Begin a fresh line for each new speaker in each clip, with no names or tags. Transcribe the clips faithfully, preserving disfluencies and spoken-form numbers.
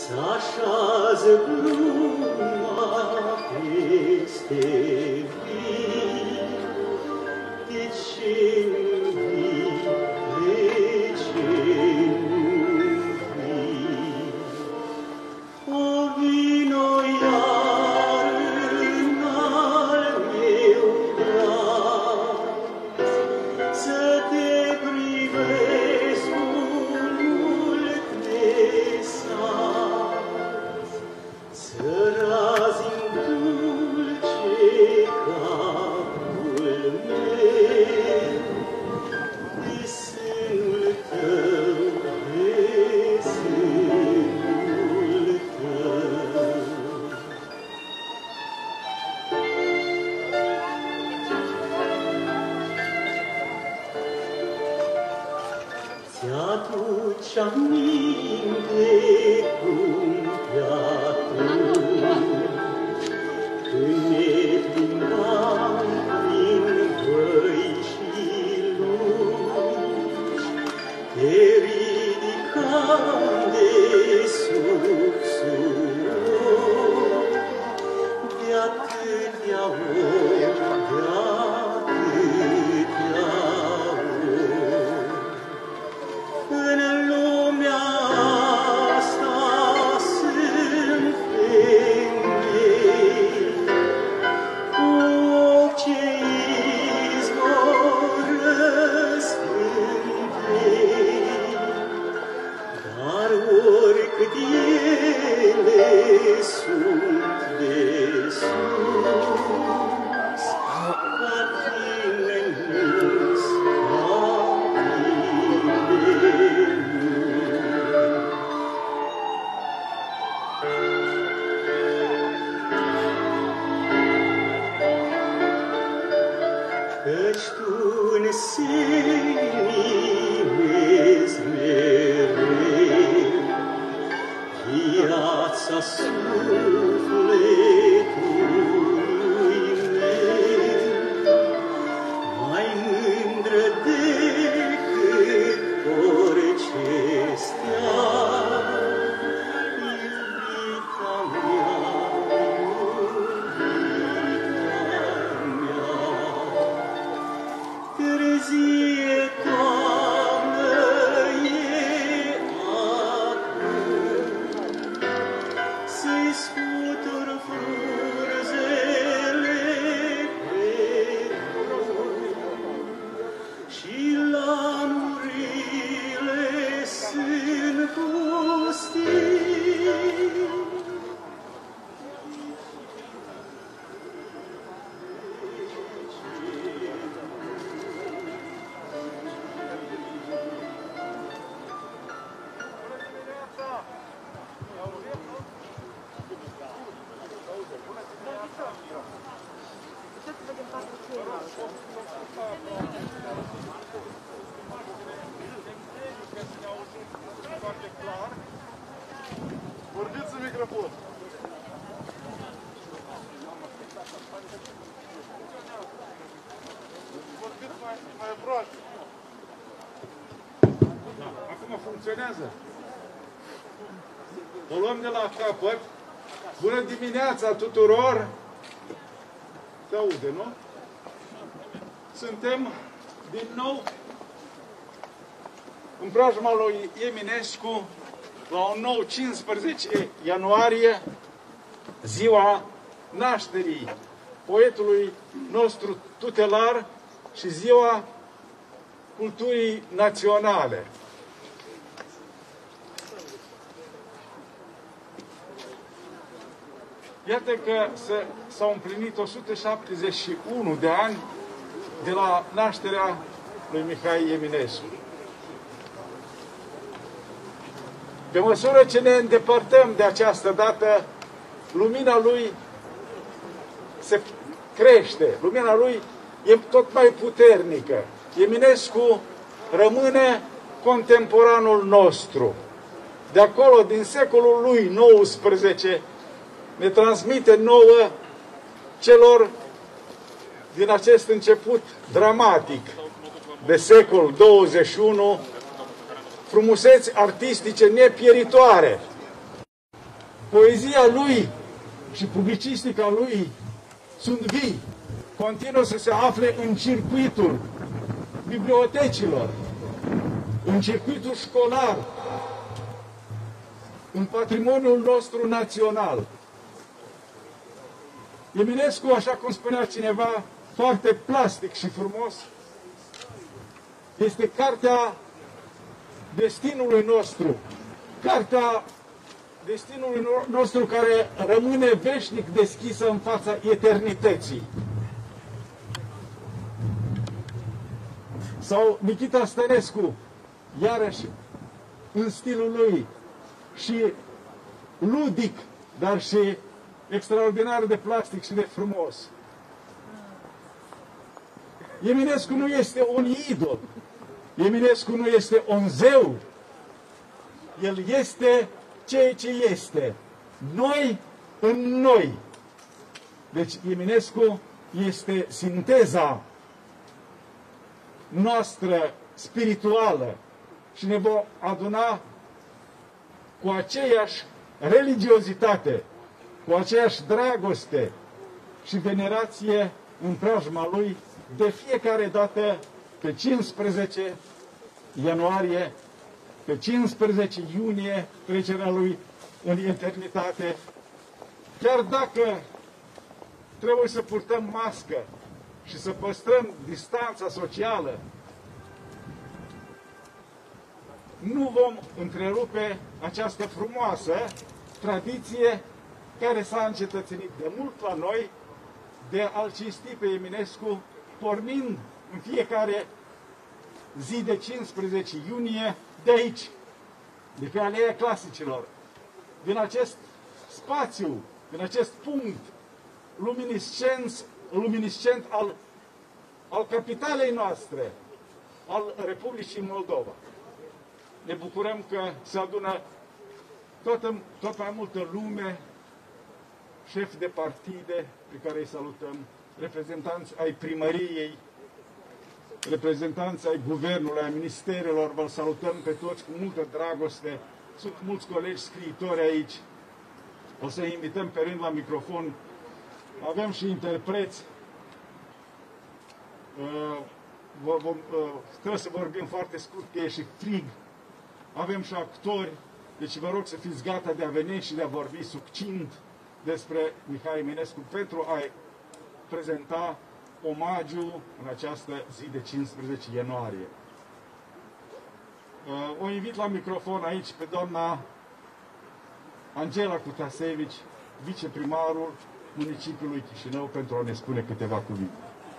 S-așează pluma peste vii, de ce nu vii, de ce nu vii? O vino iar în al meu drag, să te privesc cu mult desat, să razim dulce capul meu de sânul tău, de sânul tău. Ți-aduci aminte cum pe atunci, când ne plimbam prin văi și lungi, te ridicam de sub surori, de atâtea ori, de atâtea ori. În lumea asta sunt femei, cu ochi ce izvorăsc întâi, dar oricât ele sunt de sus, ca tine nu-s, ca tine nu. Căci tu înseninezi mereu viața sufletului meu, mai mândră decât orice stea, iubita mea, iubita mea. Târzie toamnă e acum, să-i scutur frunzele pe drum, și lanurile sunt pustii.
Vorbiți în microfon. Vorbiți mai, mai aproape.
Da, acum funcționează. O luăm de la capăt. Bună dimineața tuturor! Se aude, nu? Suntem din nou în preajma lui Eminescu la un nou cincisprezece ianuarie, ziua nașterii poetului nostru tutelar și ziua culturii naționale. Iată că s-au împlinit o sută șaptezeci și unu de ani de la nașterea lui Mihai Eminescu. Pe măsură ce ne îndepărtăm de această dată, lumina lui se crește, lumina lui e tot mai puternică. Eminescu rămâne contemporanul nostru. De acolo, din secolul lui nouăsprezece, ne transmite nouă celor din acest început dramatic de secol douăzeci și unu frumuseți artistice nepieritoare. Poezia lui și publicistica lui sunt vii, continuă să se afle în circuitul bibliotecilor, în circuitul școlar, în patrimoniul nostru național. Eminescu, așa cum spunea cineva, foarte plastic și frumos, este cartea destinului nostru, cartea destinului nostru care rămâne veșnic deschisă în fața eternității. Sau Nikita Stănescu, iarăși în stilul lui și ludic, dar și extraordinar de plastic și de frumos. Eminescu nu este un idol, Eminescu nu este un zeu, el este ceea ce este, noi în noi. Deci Eminescu este sinteza noastră spirituală și ne va aduna cu aceeași religiozitate, cu aceeași dragoste și venerație în preajma lui de fiecare dată pe cincisprezece ianuarie, pe cincisprezece iunie, trecerea lui în eternitate. Chiar dacă trebuie să purtăm mască și să păstrăm distanța socială, nu vom întrerupe această frumoasă tradiție care s-a încetățenit de mult la noi de a-l cinsti pe Eminescu, pornind în fiecare zi de cincisprezece iunie de aici, de pe Aleea Clasicilor, din acest spațiu, din acest punct luminiscent, luminiscent al, al capitalei noastre, al Republicii Moldova. Ne bucurăm că se adună tot, tot mai multă lume, șefi de partide pe care îi salutăm, reprezentanți ai primăriei, reprezentanți ai guvernului, ai ministerelor, vă salutăm pe toți cu multă dragoste. Sunt mulți colegi scriitori aici. O să invităm pe rând la microfon. Avem și interpreți. Uh, vom, uh, trebuie să vorbim foarte scurt, că e și frig. Avem și actori, deci vă rog să fiți gata de a veni și de a vorbi succint despre Mihai Eminescu pentru a prezenta omagiu în această zi de cincisprezece ianuarie. O invit la microfon aici pe doamna Angela Cutasevici, viceprimarul municipiului Chișinău, pentru a ne spune câteva cuvinte.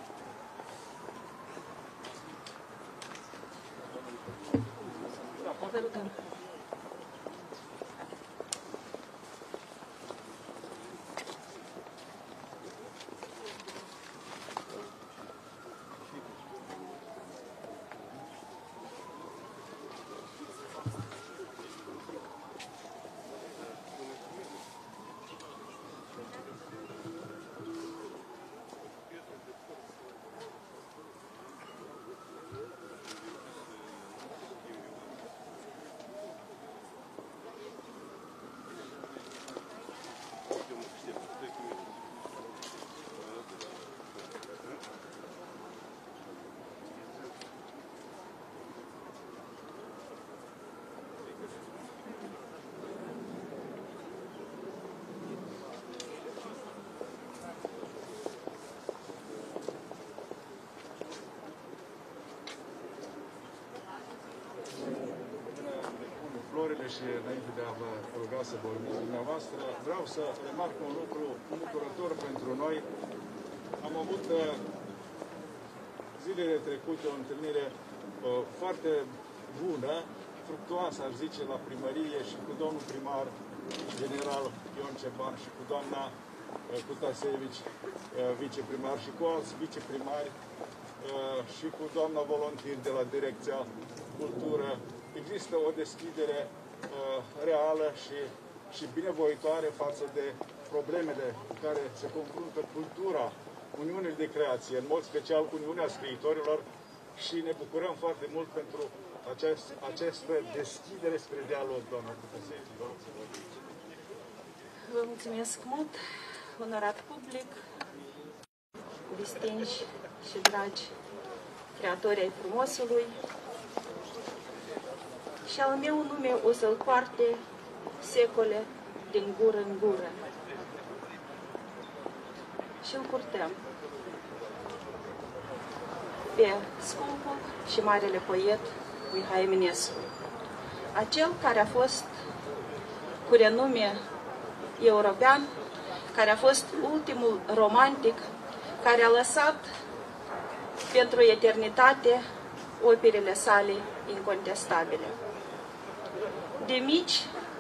Și înainte de a vă ruga să vorbiți dumneavoastră, vreau să remarc un lucru bucurător pentru noi. Am avut zilele trecute o întâlnire uh, foarte bună, fructuoasă, aș zice, la primărie și cu domnul primar general Ion Ceban și cu doamna uh, Cutasevici, uh, viceprimar, și cu alți viceprimari uh, și cu doamna volontir de la Direcția Cultură. Există o deschidere reală și, și binevoitoare față de problemele cu care se confruntă cultura Uniunii de Creație, în mod special Uniunea Scriitorilor, și ne bucurăm foarte mult pentru acest, această deschidere spre dialog, doamna Cutasevici.
Vă mulțumesc mult, onorat public, distinși și dragi creatori ai frumosului. Și al meu nume o să-l poarte secole din gură în gură. Și îl purtăm pe scumpul și marele poet Mihai Eminescu, acel care a fost cu renume european, care a fost ultimul romantic, care a lăsat pentru eternitate operele sale incontestabile. De mici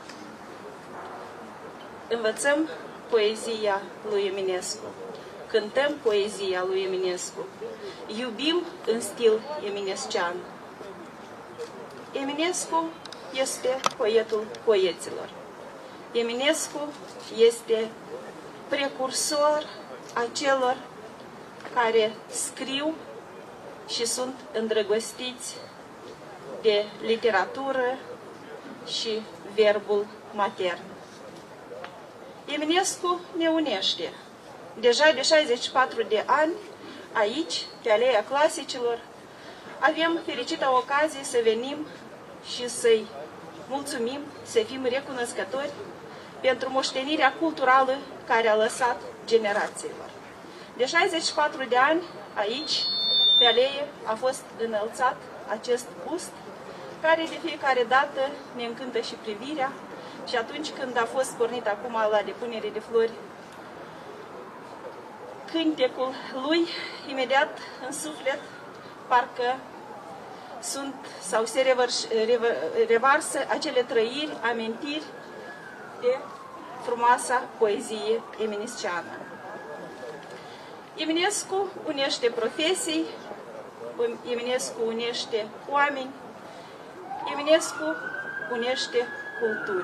învățăm poezia lui Eminescu, cântăm poezia lui Eminescu, iubim în stil eminescian. Eminescu este poetul poeților. Eminescu este precursor a celor care scriu și sunt îndrăgostiți de literatură și verbul matern. Eminescu ne unește. Deja de șaizeci și patru de ani, aici, pe Aleea Clasicilor, avem fericita ocazie să venim și să-i mulțumim, să fim recunoscători pentru moștenirea culturală care a lăsat generațiilor. De șaizeci și patru de ani, aici, pe alee, a fost înălțat acest bust, care de fiecare dată ne încântă și privirea, și atunci când a fost pornit acum la depunere de flori, cântecul lui, imediat în suflet, parcă sunt sau se revărs, revăr, revarsă acele trăiri, amintiri de frumoasa poezie eminesciană. Eminescu unește profesii, Eminescu unește oameni, Eminescu unește culturi.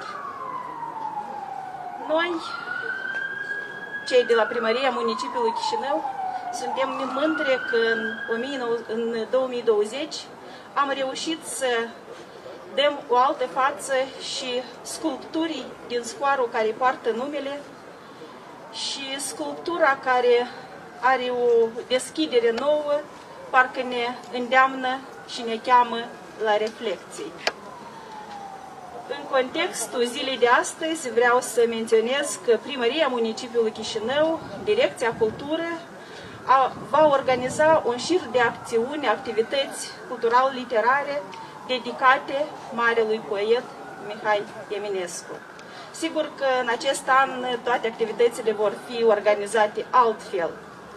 Noi, cei de la Primăria Municipiului Chișinău, suntem mândri că în două mii douăzeci am reușit să dăm o altă față și sculpturii din scoarul care poartă numele și sculptura care are o deschidere nouă, parcă ne îndeamnă și ne cheamă la reflecții. În contextul zilei de astăzi vreau să menționez că Primăria Municipiului Chișinău, Direcția Cultură, a, va organiza un șir de acțiuni, activități cultural-literare dedicate marelui poet Mihai Eminescu. Sigur că în acest an toate activitățile vor fi organizate altfel.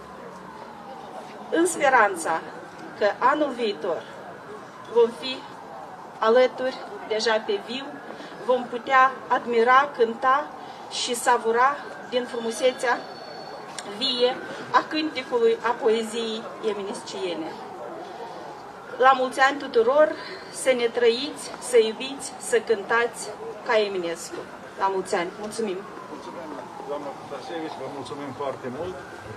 În speranța că anul viitor vom fi alături, deja pe viu, vom putea admira, cânta și savura din frumusețea vie a cântecului, a poeziei eminesciene. La mulți ani tuturor, să ne trăiți, să iubiți, să cântați ca Eminescu. La mulți ani. Mulțumim!
Mulțumim, doamna Putasevici, vă mulțumim foarte mult.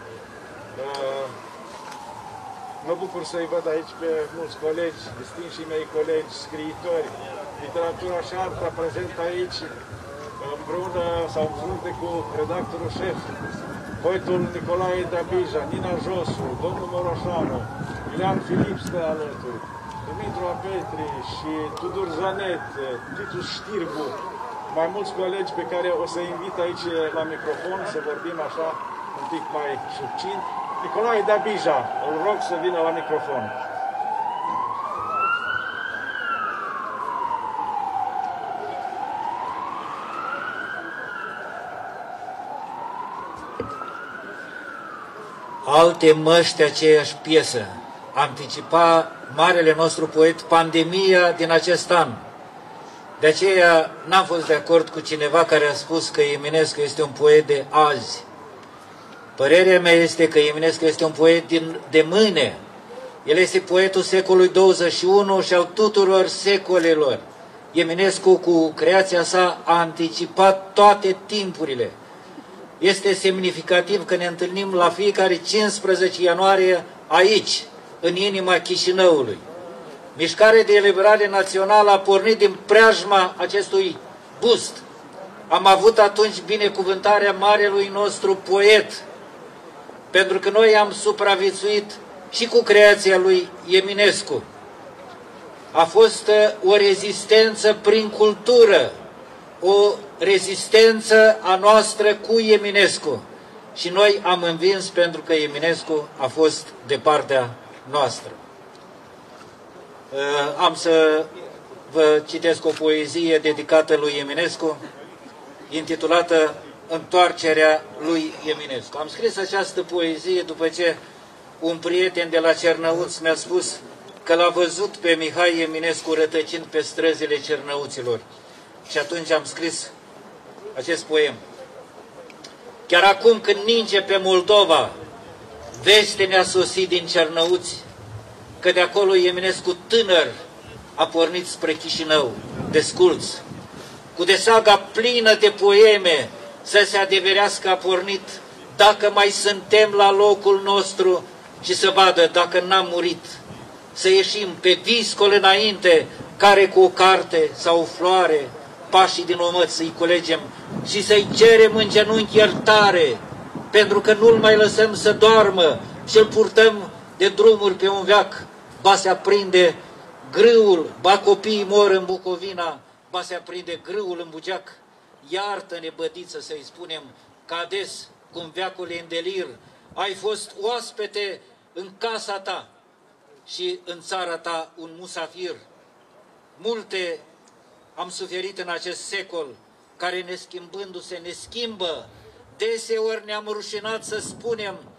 Mă bucur să-i văd aici pe mulți colegi, distinșii mei colegi, scriitori, literatura și arta prezent aici, împreună sau în frunte cu redactorul șef, poetul Nicolae Dabija, Nina Josu, domnul Moroșanu, Ilean Filip stă alături, Dumitru Apetri și Tudor Zanet, Titus Știrbu, mai mulți colegi pe care o să invit aici la microfon să vorbim așa un pic mai succint. Nicolae Dabija, îl rog să vină la microfon.
Alte măști, aceeași piesă. Anticipa marele nostru poet pandemia din acest an. De aceea n-am fost de acord cu cineva care a spus că Eminescu este un poet de azi. Părerea mea este că Eminescu este un poet din, de mâine. El este poetul secolului douăzeci și unu și al tuturor secolelor. Eminescu, cu creația sa, a anticipat toate timpurile. Este semnificativ că ne întâlnim la fiecare cincisprezece ianuarie aici, în inima Chișinăului. Mișcarea de eliberare națională a pornit din preajma acestui bust am avut atunci binecuvântarea marelui nostru poet, pentru că noi am supraviețuit și cu creația lui Eminescu. A fost o rezistență prin cultură, o rezistență a noastră cu Eminescu. Și noi am învins pentru că Eminescu a fost de partea noastră. Am să vă citesc o poezie dedicată lui Eminescu, intitulată Întoarcerea lui Eminescu. Am scris această poezie după ce un prieten de la Cernăuți mi-a spus că l-a văzut pe Mihai Eminescu rătăcind pe străzile Cernăuților. Și atunci am scris acest poem. Chiar acum când ninge pe Moldova, veste ne-a sosit din Cernăuți, că de acolo Eminescu tânăr a pornit spre Chișinău, desculț, cu desaga plină de poeme, să se adeverească a pornit, dacă mai suntem la locul nostru și să vadă dacă n-am murit. Să ieșim pe viscol înainte, care cu o carte sau o floare, pașii din omăt să-i culegem și să-i cerem în genunchi iertare, pentru că nu-l mai lăsăm să doarmă și-l purtăm de drumuri pe un veac, ba se aprinde grâul, ba copiii mor în Bucovina, ba se aprinde grâul în Bugeac. Iartă-ne, bădiță, să-i spunem, că ades, cum veacul e în delir, ai fost oaspete în casa ta și în țara ta un musafir. Multe am suferit în acest secol, care ne schimbându-se ne schimbă. Deseori ne-am rușinat să spunem